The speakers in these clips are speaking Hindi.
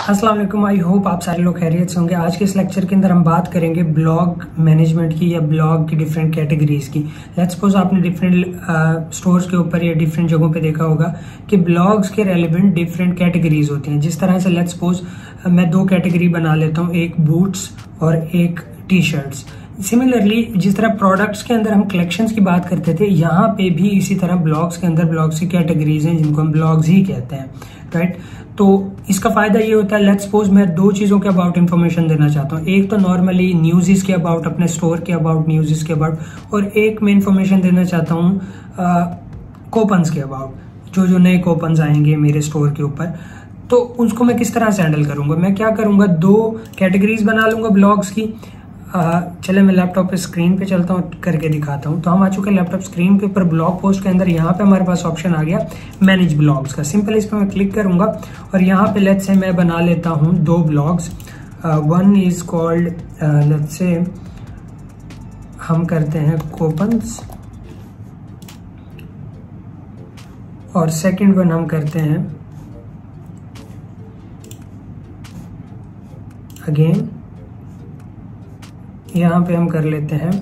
अस्सलाम वालेकुम। आई होप आप सारे लोग खैरियत से होंगे। आज के इस लेक्चर के अंदर हम बात करेंगे ब्लॉग मैनेजमेंट की या ब्लॉग की डिफरेंट कैटेगरीज की। लेट्स सपोज आपने डिफरेंट स्टोर्स के ऊपर या डिफरेंट जगहों पे देखा होगा कि ब्लॉग्स के रेलिवेंट डिफरेंट कैटेगरीज होती हैं। जिस तरह से लेट्स सपोज मैं दो कैटेगरी बना लेता हूँ, एक बूट्स और एक टी शर्ट्स। सिमिलरली जिस तरह प्रोडक्ट्स के अंदर हम कलेक्शंस की बात करते थे, यहाँ पे भी इसी तरह ब्लॉग्स के अंदर ब्लॉग्स की कैटेगरीज हैं जिनको हम ब्लॉग्स ही कहते हैं, राइट। तो इसका फायदा ये होता है, लेट्स सपोज मैं दो चीजों के अबाउट इन्फॉर्मेशन देना चाहता हूँ। एक तो नॉर्मली न्यूज़ के अबाउट, अपने स्टोर के अबाउट, न्यूज़ के अबाउट, और एक मैं इन्फॉर्मेशन देना चाहता हूँ कूपन्स के अबाउट, जो नए कूपन्स आएंगे मेरे स्टोर के ऊपर। तो उसको मैं किस तरह से हैंडल करूंगा, मैं क्या करूंगा, दो कैटेगरीज बना लूंगा ब्लॉग्स की। चले मैं लैपटॉप पे स्क्रीन पे चलता हूँ, करके दिखाता हूँ। तो हम आ चुके हैं लैपटॉप स्क्रीन के ऊपर। ब्लॉग पोस्ट के अंदर यहाँ पे हमारे पास ऑप्शन आ गया मैनेज ब्लॉग्स का। सिंपल इस पर मैं क्लिक करूंगा और यहाँ पे लेट्स से मैं बना लेता हूँ दो blogs. One is called let's say हम करते हैं कूपन्स, और सेकंड वन हम करते हैं अगेन, यहां पे हम कर लेते हैं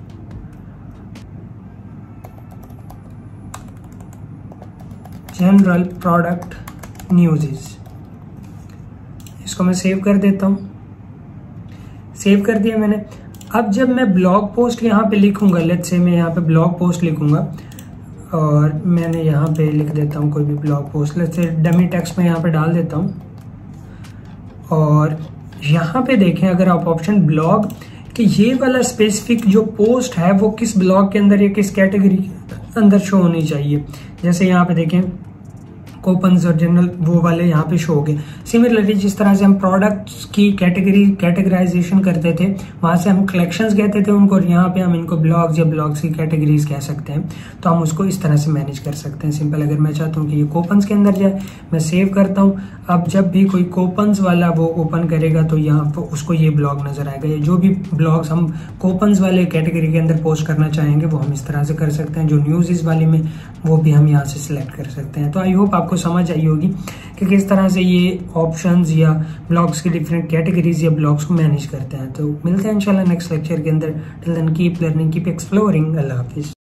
जनरल प्रोडक्ट न्यूज़। इसको मैं सेव कर देता हूं। सेव कर दिया मैंने। अब जब मैं ब्लॉग पोस्ट यहां पे लिखूंगा, लेट्स से मैं यहां पे ब्लॉग पोस्ट लिखूंगा और मैंने यहां पे लिख देता हूं कोई भी blog post, let's say dummy text में यहां पे डाल देता हूं। और यहां पे देखें अगर आप ऑप्शन ब्लॉग, कि ये वाला स्पेसिफिक जो पोस्ट है वो किस ब्लॉग के अंदर या किस कैटेगरी के अंदर शो होनी चाहिए। जैसे यहाँ पे देखें कूपन्स और जनरल वो वाले यहाँ पे शो हो गए। सिमिलरली जिस तरह से हम प्रोडक्ट्स की कैटेगराइजेशन करते थे, वहां से हम कलेक्शंस कहते थे उनको, और यहाँ पे हम इनको ब्लॉग्स या ब्लॉग्स की कैटेगरीज कह सकते हैं। तो हम उसको इस तरह से मैनेज कर सकते हैं। सिंपल अगर मैं चाहता हूँ कि ये कूपन्स के अंदर जाए, मैं सेव करता हूँ। अब जब भी कोई कूपन्स वाला वो ओपन करेगा तो यहाँ पर उसको ये ब्लॉग नजर आएगा। ये जो भी ब्लॉग्स हम कूपन्स वाले कैटेगरी के अंदर पोस्ट करना चाहेंगे वो हम इस तरह से कर सकते हैं। जो न्यूज़ वाले में वो भी हम यहाँ से सिलेक्ट कर सकते हैं। तो आई होप आपको समझ आई होगी कि किस तरह से ये ऑप्शंस या ब्लॉग्स की डिफरेंट कैटेगरीज या ब्लॉग्स को मैनेज करते हैं। तो मिलते हैं इंशाल्लाह नेक्स्ट लेक्चर के अंदर। Till then keep learning, keep exploring. अल्लाह हाफिज।